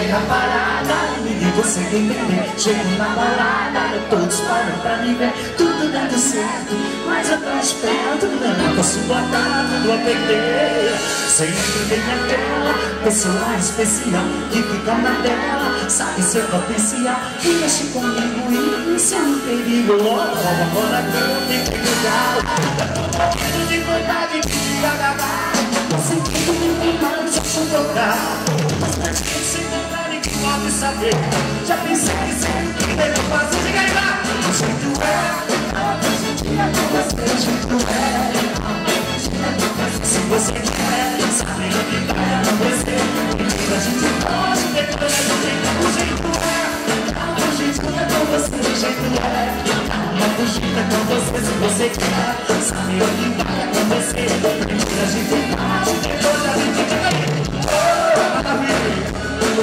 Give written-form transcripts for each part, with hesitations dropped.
pega a parada, ninguém consegue entender. Chego na balada, todos param pra me ver. Tudo dando certo, mas eu tô esperto. Não posso botar tudo a perder. Sempre tem aquela pessoa especial que fica na tela, sabe seu potencial, que mexe comigo e isso é um perigo. Agora que eu fiquei legal, morrendo de vontade de te agarrar. Você que me manda só tocar, mas se encontrar ninguém pode saber. Já pensei que sempre melhor fazer. Diga aí lá! O jeito é, hoje em dia com você, o jeito é. Se você quer saber o que vai acontecer, a gente pode depois do jeito. O jeito é, o jeito é com você, o jeito é. Uma fugida com você, se você quer saber o que vai acontecer, a gente pode depois da gente. Diga aí! Maravilha!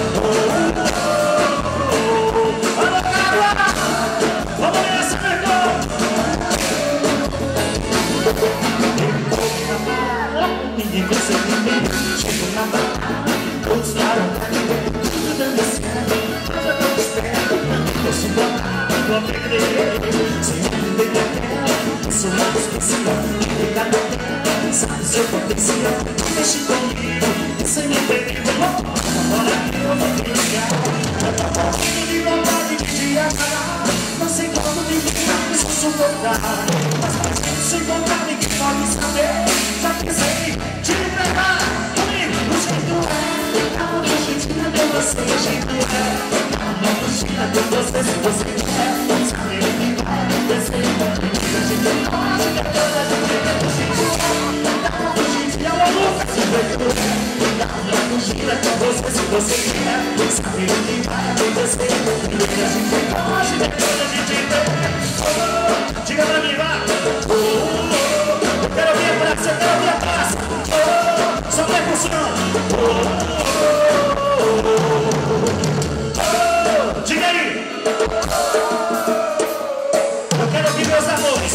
Alô, cara! Vamos nessa, meu irmão! Ninguém consegue entender. Chego na balada, todos param pra me ver. Tudo dando certo, mas eu tô esperto. Não posso botar tudo a perder. Sempre tem aquela pessoa especial que fica na tela, sabe seu potencial, que mexe comigo, isso é meu perigo. Agora eu vou te ligar, eu tô morrendo de vontade de te agarrar. Não sei como ninguém vai me suportar, mas se encontrar ninguém pode saber. Já pensei te pegar comigo. O jeito é, uma fugida com você, o jeito é. Uma fugida com você, se você quer saber o que vai acontecer, a gente pode depois da gente. O jeito é, uma fugida, alô Lucas, o jeito é. Uma fugida com você, se você quer saber o que vai acontecer, a gente pode depois da gente. Diga pra mim, vai. Eu quero ouvir a praça, eu quero ouvir a praça. Só percussão. Diga aí. Eu quero ouvir meus amores.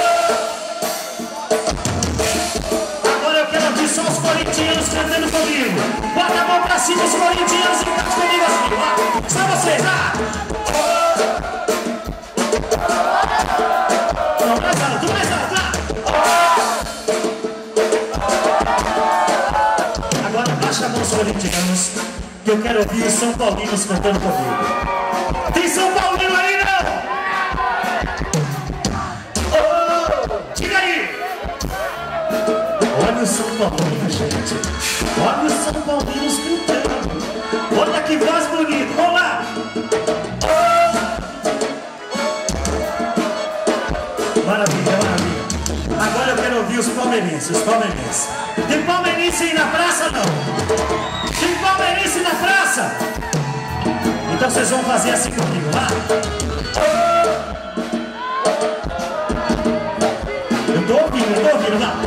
Agora eu quero ouvir só os corintianos cantando comigo. Bota a mão pra cima os corintianos e canta comigo assim. Só vocês, Não, mais alto, mais alto. Agora baixa a mão os corintianos, que eu quero ouvir os São Paulinos cantando comigo. Tem São Paulino aí, não? Diga aí! Olha o São Paulino, gente. Olha os São Paulinos cantando. Olha que voz bonita. Vamos lá! Maravilha, maravilha. Agora eu quero ouvir os palmeirenses, os palmeirenses. Tem palmeirense aí na praça, não? Tem palmeirense na praça? Então vocês vão fazer assim comigo, lá. Eu tô ouvindo, lá.